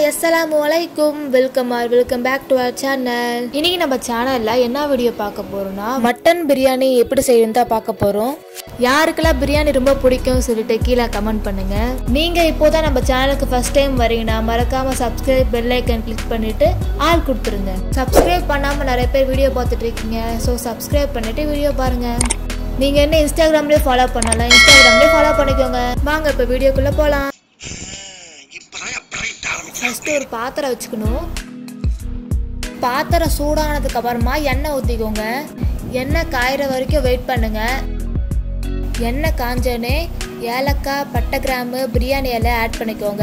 Assalamualaikum. Welcome back to our channel. இன்னைக்கு நம்ம சேனல்ல என்ன வீடியோ பார்க்க போறோம்னா மட்டன் பிரியாணி எப்படி செய்யறதுன்னு பார்க்க போறோம். யாருக்கெல்லாம் பிரியாணி ரொம்ப பிடிக்கும் சொல்லிட்டு கீழே கமெண்ட் பண்ணுங்க. நீங்க இப்போதான் நம்ம சேனலுக்கு ஃபர்ஸ்ட் டைம் வரீங்கன்னா மறக்காம சப்ஸ்கிரைப் பெல் ஐகான் கிளிக் பண்ணிட்டு ஆல் கொடுத்துருங்க. சப்ஸ்கிரைப் பண்ணாம நிறைய பேர் வீடியோ பார்த்துட்டு இருக்கீங்க. ஸோ சப்ஸ்கிரைப் பண்ணிட்டு வீடியோ பாருங்க. நீங்க என்ன இன்ஸ்டாகிராம்லயே ஃபாலோ பண்ணலாம், இன்ஸ்டாகிராம்லயே ஃபாலோ பண்ணிக்கோங்க. வாங்க இப்ப வீடியோக்குள்ள போலாம். ஃபர்ஸ்ட் ஒரு பாத்திரம் வச்சுக்கணும். பாத்திரம் சூடானதுக்கு அப்புறமா எண்ணெய் ஊற்றிக்கோங்க. எண்ணெய் காயிற வரைக்கும் வெயிட் பண்ணுங்க. எண்ணெய் காஞ்சோடனே ஏலக்காய், பட்டை, கிராம்பு, பிரியாணி இலை ஆட் பண்ணிக்கோங்க.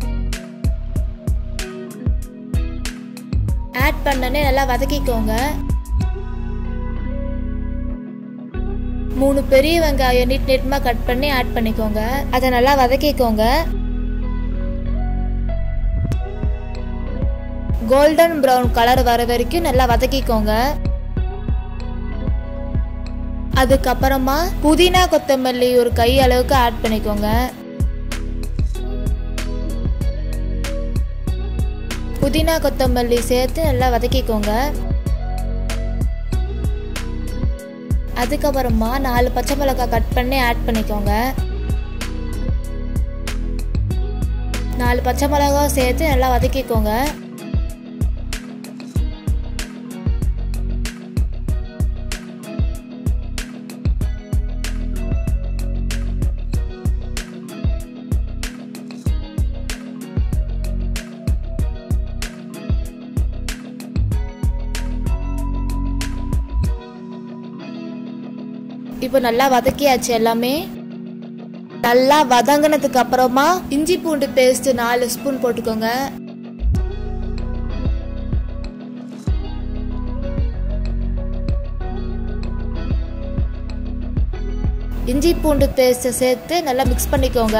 ஆட் பண்ணனே நல்லா வதக்கிக்கோங்க. 3 பெரிய வெங்காயம் நீட்டமா கட் பண்ணி ஆட் பண்ணிக்கோங்க. அதை நல்லா வதக்கிக்கோங்க. கோல்டன் பிரவுன் கலர் வர வரைக்கும் நல்லா வதக்கிக்கோங்க. அதுக்கப்புறமா புதினா கொத்தமல்லி ஒரு கை அளவுக்கு ஆட் பண்ணிக்கோங்க. புதினா கொத்தமல்லி சேர்த்து நல்லா வதக்கிக்கோங்க. அதுக்கப்புறமா 4 பச்சை மிளகாய் கட் பண்ணி ஆட் பண்ணிக்கோங்க. 4 பச்சை மிளகாய் சேர்த்து நல்லா வதக்கிக்கோங்க. இப்போ நல்லா வதக்கியாச்சு. எல்லாமே நல்லா வதங்கினதுக்கு அப்புறமா இஞ்சி பூண்டு பேஸ்ட் 4 ஸ்பூன் போட்டுக்கோங்க. இஞ்சி பூண்டு பேஸ்ட் சேர்த்து நல்லா மிக்ஸ் பண்ணிக்கோங்க.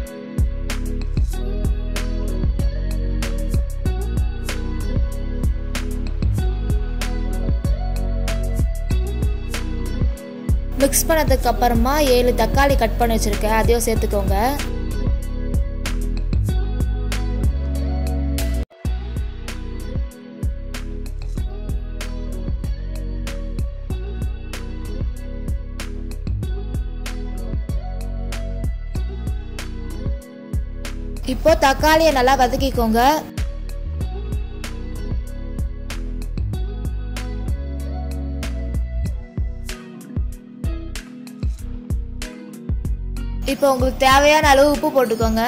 மிக்ஸ் பண்ணதுக்கு அப்புறமா 7 தக்காளி கட் பண்ணி வச்சிருக்கேன், அதையும் சேர்த்துக்கோங்க. இப்போ தக்காளியை நல்லா வதக்கிக்கோங்க. இப்போ உங்களுக்கு தேவையான அளவு உப்பு போட்டுக்கோங்க.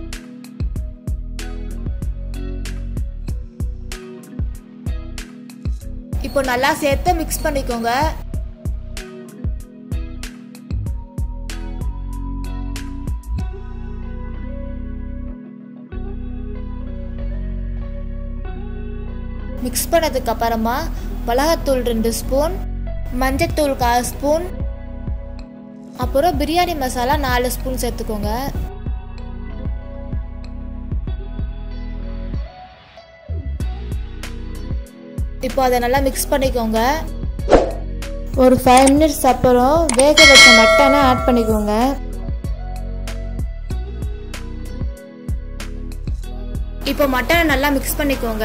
இப்போ நல்லா சேர்த்து மிக்ஸ் பண்ணிக்கோங்க. மிக்ஸ் பண்ணதுக்கு அப்புறமா மிளகாத்தூள் 2 ஸ்பூன், மஞ்சத்தூள் 1/4 ஸ்பூன், அப்புறம் பிரியாணி மசாலா 4 ஸ்பூன் சேர்த்துக்கோங்க. இப்போ அதை நல்லா மிக்ஸ் பண்ணிக்கோங்க. ஒரு 5 மினிட்ஸ் அப்புறம் வேக வச்ச மட்டனை ஆட் பண்ணிக்கோங்க. இப்போ மட்டனை நல்லா மிக்ஸ் பண்ணிக்கோங்க.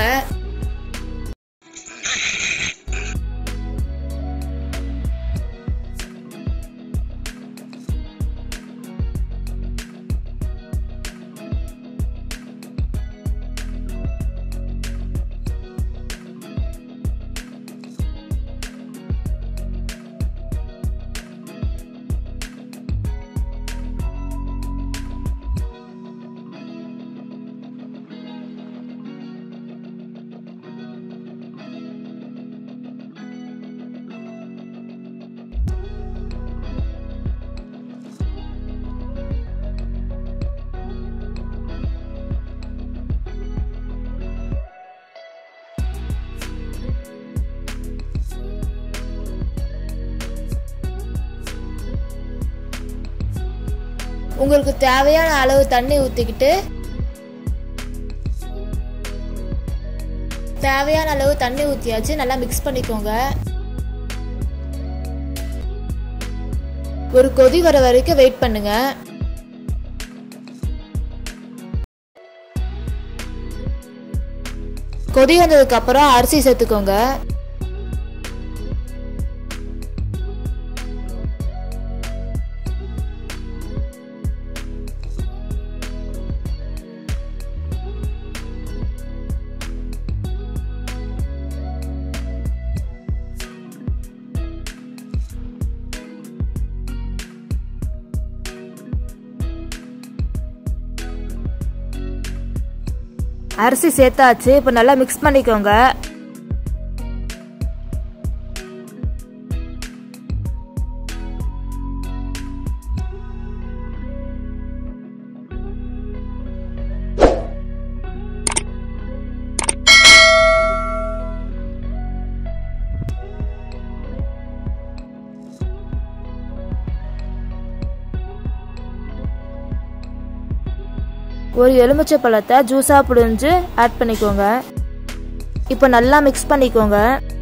உங்களுக்கு தேவையான அளவு தண்ணி ஊற்றிக்கிட்டு தேவையான அளவு தண்ணி ஊற்றியாச்சு. நல்லா மிக்ஸ் பண்ணிக்கோங்க. ஒரு கொதி வர வரைக்கும் வெயிட் பண்ணுங்க. கொதி வந்ததுக்கு அப்புறம் அரிசி சேர்த்துக்கோங்க. அரிசி சேர்த்தாச்சு. இப்போ நல்லா மிக்ஸ் பண்ணிக்கோங்க. ஒரு எலுமிச்சை பழத்தை ஜூஸா புழிஞ்சு ஆட் பண்ணிக்கோங்க. இப்போ நல்லா மிக்ஸ் பண்ணிக்கோங்க.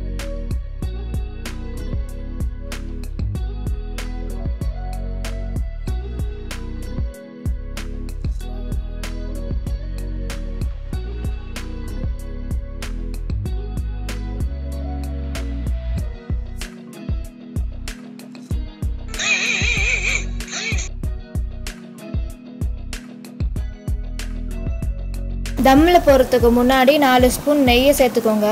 தம்ல போறதுக்கு முன்னாடி 4 ஸ்பூன் நெய்யை சேர்த்துக்கோங்க.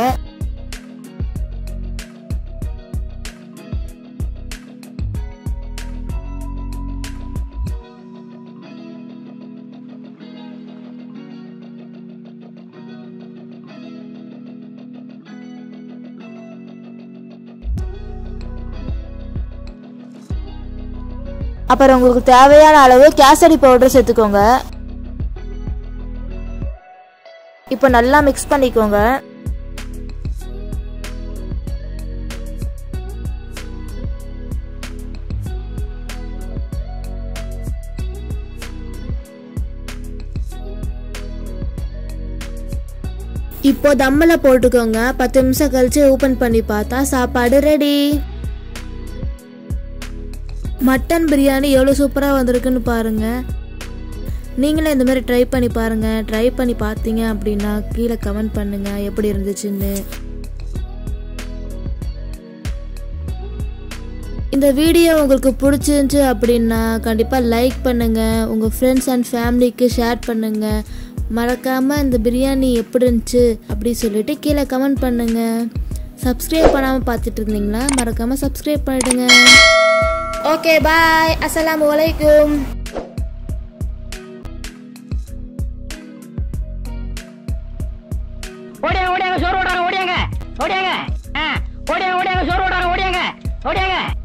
அப்புறம் உங்களுக்கு தேவையான அளவு கேசரி பவுடர் சேர்த்துக்கோங்க. இப்போ நல்லா மிக்ஸ் பண்ணிக்கோங்க. இப்போ தம்மில் போட்டுக்கோங்க. 10 நிமிஷம் கழிச்சு ஓப்பன் பண்ணி பார்த்தா சாப்பாடு ரெடி. மட்டன் பிரியாணி எவ்வளோ சூப்பராக வந்திருக்குன்னு பாருங்க. நீங்களும் இந்த மாதிரி ட்ரை பண்ணி பாருங்க. ட்ரை பண்ணி பார்த்தீங்க அப்படின்னா கீழே கமெண்ட் பண்ணுங்க எப்படி இருந்துச்சுன்னு. இந்த வீடியோ உங்களுக்கு பிடிச்சிருந்துச்சு அப்படின்னா கண்டிப்பாக லைக் பண்ணுங்க. உங்கள் ஃப்ரெண்ட்ஸ் அண்ட் ஃபேமிலிக்கு ஷேர் பண்ணுங்க. மறக்காமல் இந்த பிரியாணி எப்படி இருந்துச்சு அப்படி சொல்லிட்டு கீழே கமெண்ட் பண்ணுங்க. சப்ஸ்கிரைப் பண்ணாமல் பார்த்துட்டு இருந்தீங்கன்னா மறக்காமல் சப்ஸ்கிரைப் பண்ணிடுங்க. Okay bye. அஸ்ஸலாமு அலைக்கும். ஓடியாங்க சோறு ஓடாங்க. ஓடியாங்க சோறு ஓடாங்க. ஓடியாங்க.